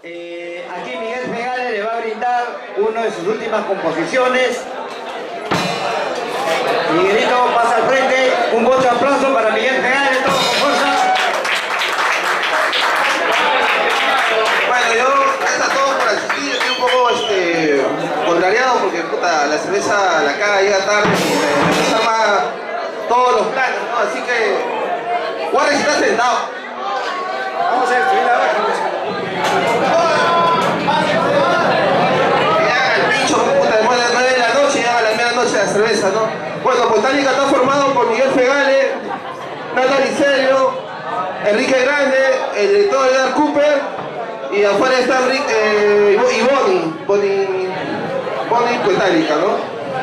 Aquí Miguel Fegale le va a brindar una de sus últimas composiciones. Miguelito pasa al frente. Un voto de aplauso para Miguel Fegale, todo con fuerza. Bueno, yo gracias a todos por asistir. Estoy un poco contrariado porque puta, la cerveza la caga llega tarde y me desarma todos los planes, ¿no? Así que Juárez está sentado. Vamos a destruir la vaca. La cerveza, ¿no? Bueno, Botánica está formado por Miguel Fegale, Natalie Serio, Enrique Grande, el director de Dark Cooper, y afuera está y Bonnie Botánica, ¿no?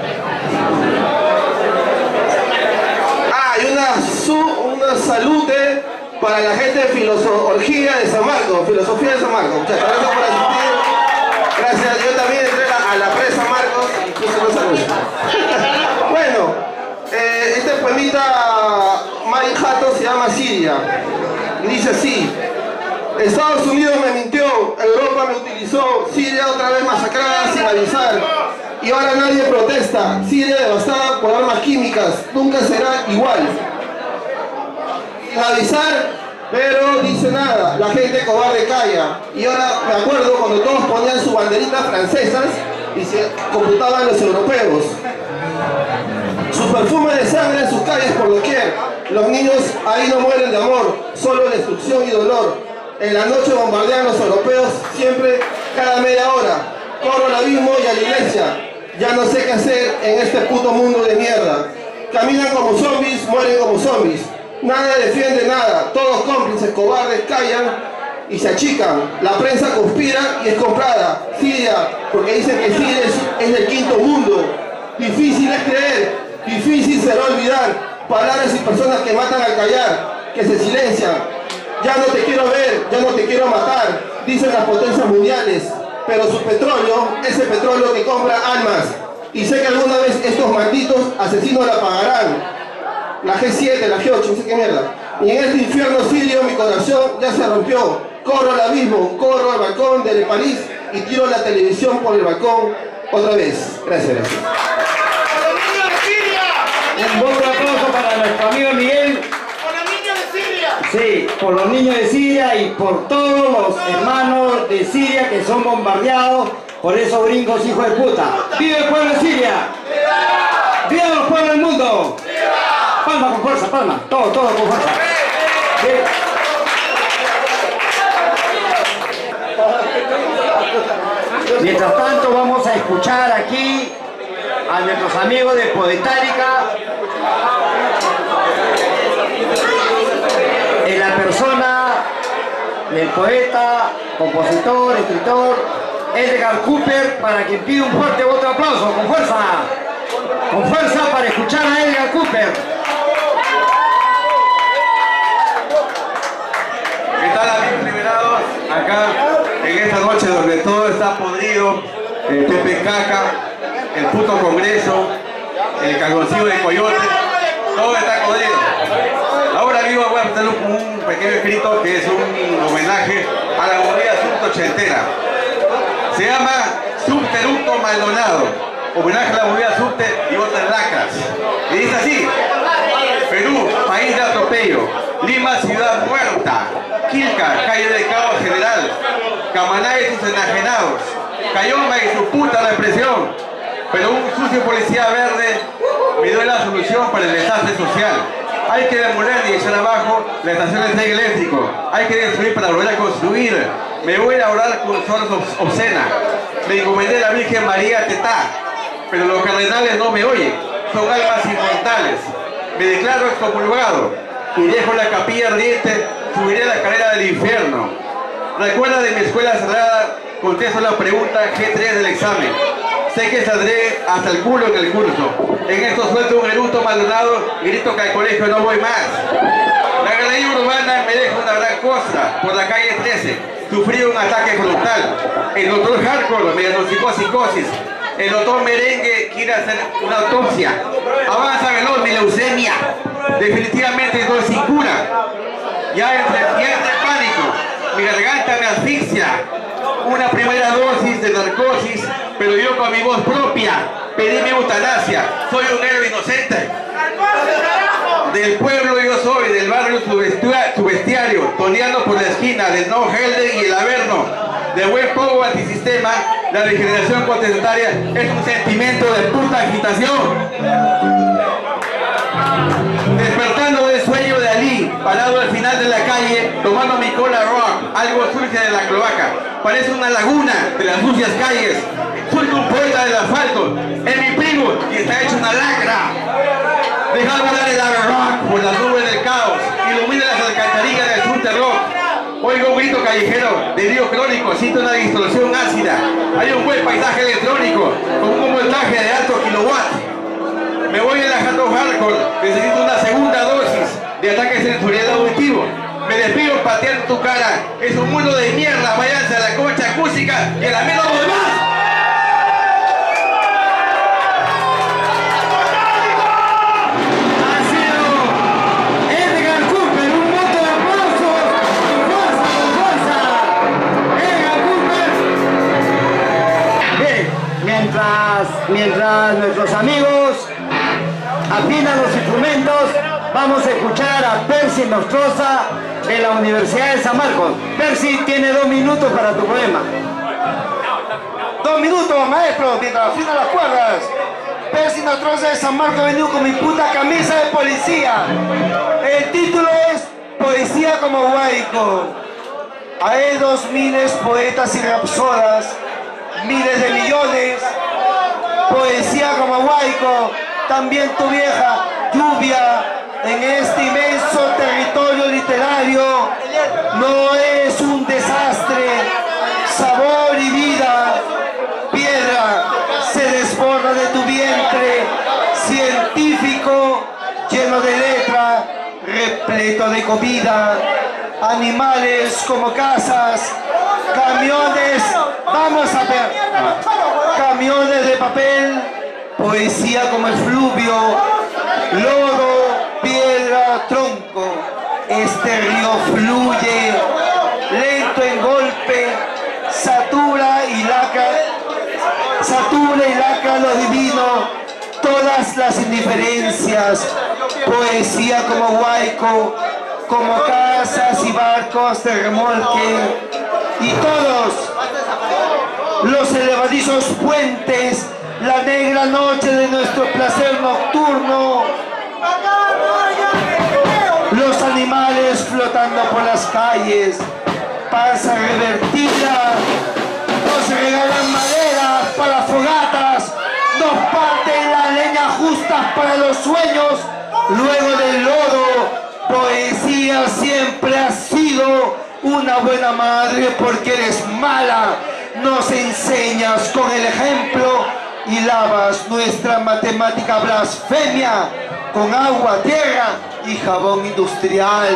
Ah, y una salute para la gente de Filosofía de San Marcos, muchachos, gracias por asistir. Gracias, yo también entré a la presa Marcos y puse los saludos. Bueno, este poemita Mike Hatton se llama Siria. Y dice así: Estados Unidos me mintió, Europa me utilizó, Siria otra vez masacrada sin avisar. Y ahora nadie protesta, Siria devastada por armas químicas, nunca será igual. Sin avisar, pero dice nada, la gente cobarde calla. Y ahora me acuerdo cuando todos ponían sus banderitas francesas y se computaban los europeos. Su perfume de sangre en sus calles por doquier. Los niños ahí no mueren de amor, solo destrucción y dolor. En la noche bombardean los europeos siempre, cada media hora. Corro al abismo y a la iglesia. Ya no sé qué hacer en este puto mundo de mierda. Caminan como zombies, mueren como zombies. Nadie defiende nada, todos cómplices, cobardes, callan y se achican. La prensa conspira y es comprada. Siria, porque dicen que Siria es del quinto mundo. Difícil es creer, difícil será olvidar. Palabras y personas que matan al callar, que se silencian. Ya no te quiero ver, ya no te quiero matar, dicen las potencias mundiales. Pero su petróleo, ese petróleo que compra almas. Y sé que alguna vez estos malditos asesinos la pagarán. La G7, la G8, no sé qué mierda. Y en este infierno sirio mi corazón ya se rompió. Corro al abismo, corro al balcón de París y tiro la televisión por el balcón otra vez. Gracias. Un voto de aplauso para nuestro amigo Miguel. ¡Por los niños de Siria! Sí, por los niños de Siria y por todos los hermanos de Siria que son bombardeados por esos gringos hijos de puta. ¡Viva el pueblo de Siria! ¡Viva los pueblos del mundo! Palma con fuerza, palma. Todo con fuerza. Sí. Mientras tanto vamos a escuchar aquí a nuestros amigos de Poetárica en la persona del poeta, compositor, escritor Edgar Cooper, para quien pide un fuerte voto de aplauso, con fuerza para escuchar a Edgar Cooper. ¿Qué tal, amigos liberados? Acá en esta noche donde todo está podrido, el Pepe Caca, el puto Congreso, el cagoncillo de Coyote, todo está podrido. Ahora mismo voy a hacer un pequeño escrito que es un homenaje a la movida subtochentera. Se llama Subteruto Maldonado, homenaje a la movida subte y otras lacras. Y dice así: Perú, país de atropello. Lima, ciudad muerta. Quilca, calle del caos general. Camaná y sus enajenados. Cayoma y su puta represión. Pero un sucio policía verde me dio la solución para el desastre social. Hay que demoler y echar abajo la estación de tren eléctrico. Hay que destruir para volver a construir. Me voy a orar con solos obscena. Me encomendé a la Virgen María Tetá. Pero los cardenales no me oyen. Son almas inmortales. Me declaro excomulgado y dejo la capilla ardiente, subiré la escalera del infierno. Recuerda de mi escuela cerrada, contesto la pregunta G3 del examen. Sé que saldré hasta el culo en el curso. En esto suelto un eructo Maldonado y grito que al colegio no voy más. La galería urbana me deja una gran costra por la calle 13. Sufrí un ataque frontal. El doctor Hardcore me diagnosticó psicosis. El doctor Merengue quiere hacer una autopsia. Avanza veloz mi leucemia. Definitivamente estoy sin cura. Ya entre pánico. Mi garganta me asfixia. una primera dosis de narcosis, pero yo con mi voz propia pedí mi eutanasia. Soy un héroe inocente. Del pueblo yo soy, del barrio Subestiario, toneando por la esquina del No Helden y el Averno. De buen pogo antisistema, la regeneración contestataria es un sentimiento de puta agitación. Despertando del sueño de Ali, parado al final de la calle, tomando mi cola rock, algo sucia de la cloaca. Parece una laguna de las sucias calles. Soy un poeta del asfalto, es mi primo y está hecho una lacra. Deja volar el rock por las nubes del caos, ilumina las alcantarillas del sur terror. Oigo un grito callejero, delirio crónico, siento una distorsión ácida. Hay un buen paisaje electrónico, con un voltaje de alto kilowatt. Me voy relajando hardcore, necesito una segunda dosis de ataque sensorial auditivo. Me despido pateando tu cara, es un mundo de mierda, váyanse a la concha acústica y a la menos los demás. Mientras nuestros amigos afinan los instrumentos, vamos a escuchar a Percy Nostroza de la Universidad de San Marcos. Percy tiene 2 minutos para tu poema. 2 minutos, maestro, mientras afinan las cuerdas. Percy Nostroza de San Marcos ha venido con mi puta camisa de policía. El título es Poesía como Guaico. Hay 2000 poetas y rapsodas, miles de millones. Poesía como Guaico, también tu vieja lluvia en este inmenso territorio literario no es un desastre, sabor y vida, piedra se desborda de tu vientre, científico lleno de letra, repleto de comida, animales como casas, camiones, vamos a ver. Camiones de papel, poesía como el fluvio, lodo, piedra, tronco. Este río fluye, lento en golpe, satura y lacra lo divino, todas las indiferencias. Poesía como Guaico, como casas y barcos de remolque, y todos los elevadizos puentes, la negra noche de nuestro placer nocturno, los animales flotando por las calles, panza revertida, nos regalan madera para fogatas, nos parten la leña justa para los sueños, luego del lodo. Poesía siempre ha sido una buena madre porque eres mala. Nos enseñas con el ejemplo y lavas nuestra matemática blasfemia con agua, tierra y jabón industrial.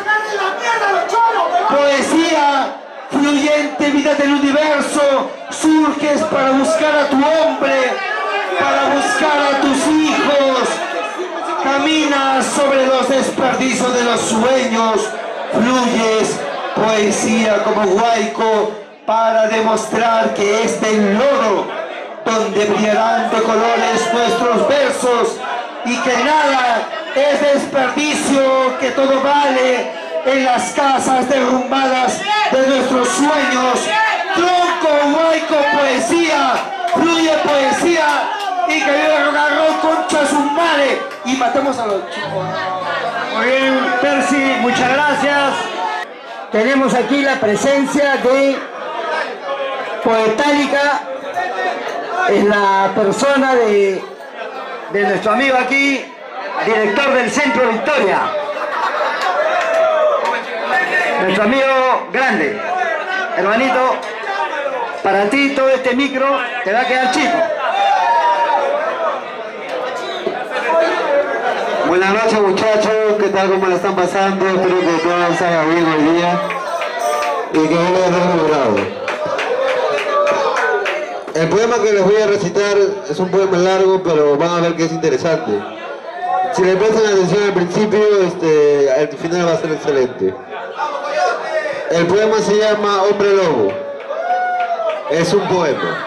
Poesía, fluyente vida del universo, surges para buscar a tu hombre, para buscar a tus hijos. Caminas sobre los desperdicios de los sueños, fluyes, poesía como Guaico, para demostrar que este lodo donde brillarán de colores nuestros versos y que nada es desperdicio, que todo vale en las casas derrumbadas de nuestros sueños. Tronco, Guaico, poesía, fluye poesía y que viva el rock concha su madre y matemos a los chicos. Muy bien, Percy, muchas gracias. Tenemos aquí la presencia de Poetálica, es la persona de nuestro amigo aquí, director del Centro Victoria. Nuestro amigo grande, hermanito, para ti todo este micro te va a quedar chico. Buenas noches muchachos, ¿qué tal? ¿Cómo la están pasando? Espero que todo salga bien hoy día y que no les den logrado. El poema que les voy a recitar es un poema largo, pero van a ver que es interesante. Si le prestan atención al principio, al final va a ser excelente. El poema se llama Hombre Lobo. Es un poema.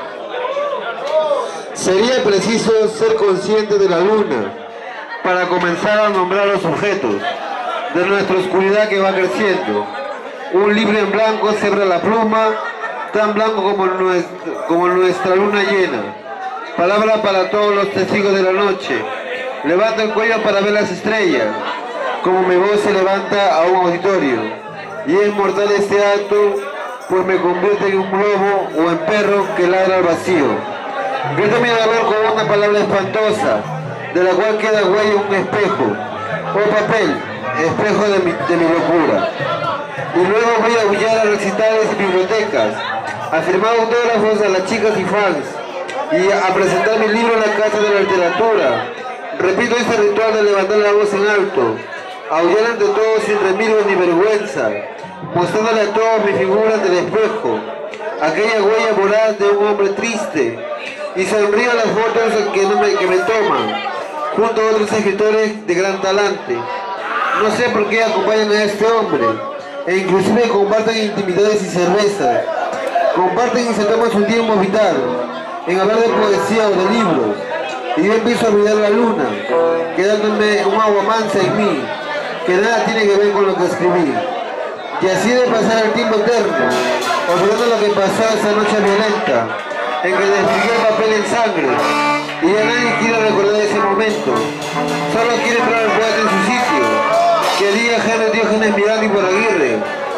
Sería preciso ser consciente de la luna para comenzar a nombrar los objetos de nuestra oscuridad que va creciendo. Un libro en blanco cebra la pluma, tan blanco como nuestra luna llena. Palabra para todos los testigos de la noche. Levanto el cuello para ver las estrellas, como mi voz se levanta a un auditorio. Y es mortal este acto, pues me convierte en un lobo o en perro que ladra al vacío. Grito mi dolor con una palabra espantosa, de la cual queda huella un espejo, o papel, espejo de mi locura. Y luego voy a aullar a recitales y bibliotecas, a firmar autógrafos a las chicas y fans, y a presentar mi libro en la Casa de la Literatura. Repito este ritual de levantar la voz en alto, aullar ante todos sin remilgos ni vergüenza, mostrándole a todos mi figura ante el espejo, aquella huella voraz de un hombre triste, y sonrío a las fotos que me toman, junto a otros escritores de gran talante. No sé por qué acompañan a este hombre, e inclusive comparten intimidades y cervezas, comparten y se toman su tiempo vital en hablar de poesía o de libros, y yo empiezo a mirar la luna, quedándome un agua mansa en mí, que nada tiene que ver con lo que escribí. Y así de pasar el tiempo eterno, olvidando lo que pasó esa noche violenta, en que despliegué el papel en sangre, y ya nadie quiere recordar ese momento, solo quiere poner el poeta en su sitio, que diga Henry Diógenes Miranda y Ibarraguirre,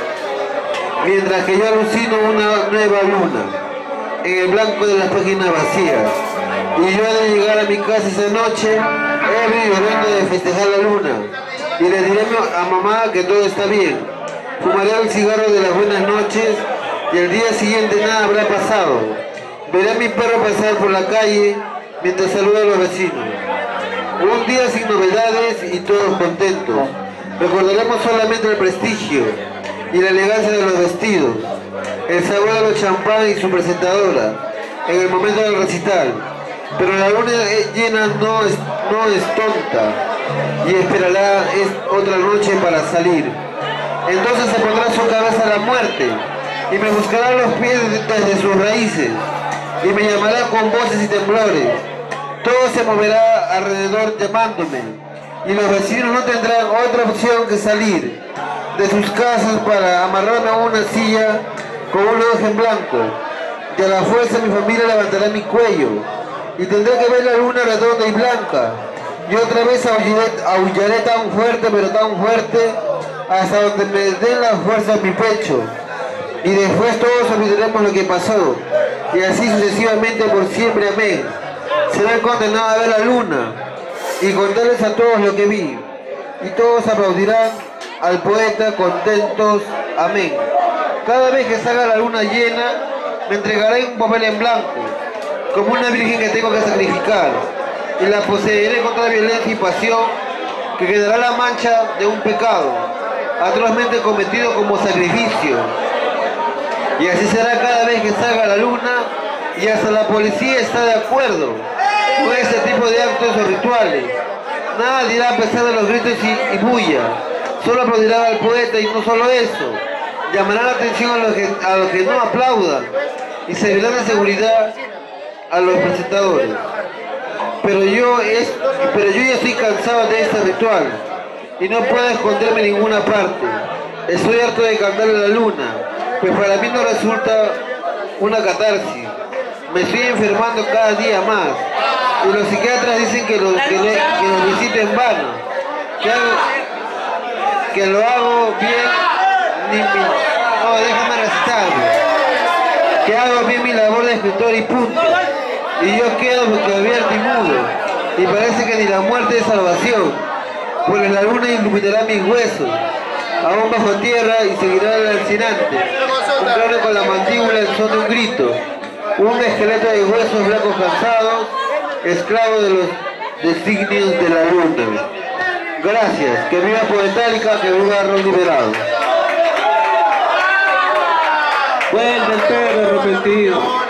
mientras que yo alucino una nueva luna, en el blanco de las páginas vacías, y yo he de llegar a mi casa esa noche, ebrio y llorando de festejar la luna, y le diré a mamá que todo está bien, fumaré el cigarro de las buenas noches, y al día siguiente nada habrá pasado. Veré a mi perro pasar por la calle mientras saluda a los vecinos. Un día sin novedades y todos contentos. Recordaremos solamente el prestigio y la elegancia de los vestidos, el sabor de los champán y su presentadora en el momento del recital. Pero la luna llena no es tonta y esperará otra noche para salir. Entonces se pondrá su cabeza a la muerte y me buscará los pies desde sus raíces y me llamará con voces y temblores. Todo se moverá alrededor llamándome y los vecinos no tendrán otra opción que salir de sus casas para amarrarme a una silla con un ojo en blanco, y a la fuerza mi familia levantará mi cuello y tendré que ver la luna redonda y blanca, y otra vez aullaré tan fuerte, pero tan fuerte, hasta donde me den la fuerza en mi pecho, y después todos olvidaremos lo que pasó, y así sucesivamente por siempre, amén. Seré condenado a ver la luna y contarles a todos lo que vi, y todos aplaudirán al poeta contentos, amén. Cada vez que salga la luna llena, me entregaré un papel en blanco, como una virgen que tengo que sacrificar, y la poseeré con toda violencia y pasión, que quedará la mancha de un pecado, atrozmente cometido como sacrificio. Y así será cada vez que salga la luna, y hasta la policía está de acuerdo con este tipo de actos o rituales. Nada dirá a pesar de los gritos y bulla, solo aplaudirá al poeta, y no solo eso, llamará la atención a los que no aplaudan y servirá de seguridad a los presentadores. Pero yo ya estoy cansado de este ritual y no puedo esconderme en ninguna parte. Estoy harto de cantarle a la luna, pues para mí no resulta una catarsis. Me estoy enfermando cada día más y los psiquiatras dicen que los visito en vano, que lo hago bien, no, déjame recitarlo, que hago bien mi labor de escritor y punto, y yo quedo boquiabierto y mudo, y parece que ni la muerte es salvación, pues la luna iluminará mis huesos, aún bajo tierra, y seguirá el alcinante, un cráneo con la mandíbula en son de un grito, un esqueleto de huesos blancos cansados, esclavo de los designios de la luna. Gracias, que viva Poetálica, que viva Rol Liberado. Vuelve el perro arrepentido.